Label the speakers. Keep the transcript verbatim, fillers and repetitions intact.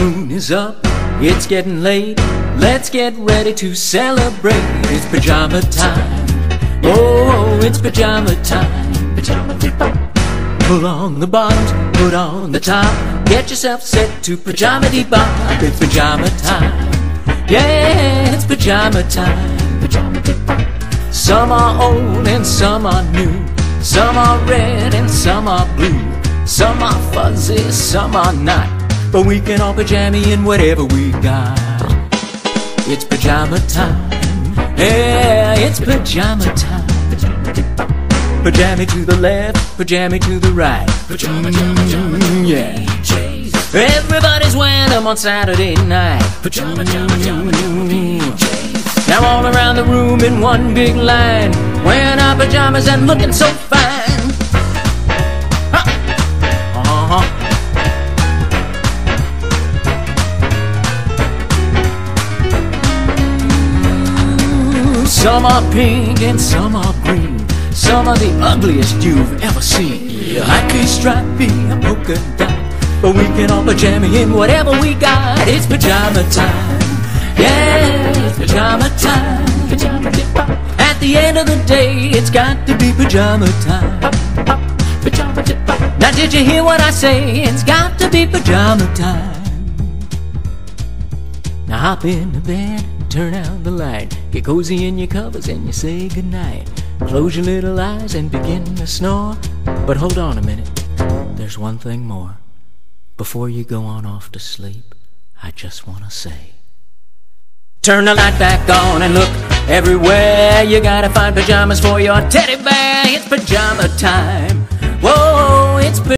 Speaker 1: moon is up, it's getting late. Let's get ready to celebrate. It's pajama time. Oh, it's pajama time. Pajama time. Pull on the bottoms, put on the top. Get yourself set to pajama debop. It's pajama time. Yeah, it's pajama time. Pajama debop. Some are old and some are new. Some are red and some are blue. Some are fuzzy, some are not. But we can all pajama in whatever we got. It's pajama time. Yeah, it's pajama time. Pajama to the left, pajama to the right. Pajama, pajama, pajama, yeah. Everybody's wearing them on Saturday night. Pajama, pajama, pajama, now all around the room in one big line, wearing our pajamas and looking so fine. Huh. Uh-huh. Some are pink and some are green. Some are the ugliest you've ever seen. Like a stripey, a polka dot. But we can all pajama in whatever we got. It's pajama time. Yeah, it's pajama time. Pajama dip-pop. At the end of the day, it's got to be pajama time. Pop, pop, pajama dip-pop. Now did you hear what I say? It's got to be pajama time. Now hop in the bed, turn out the light. Get cozy in your covers and you say goodnight. Close your little eyes and begin to snore. But hold on a minute, there's one thing more. Before you go on off to sleep, I just want to say, turn the light back on and look everywhere. You gotta find pajamas for your teddy bear. It's pajama time. Whoa, it's pajama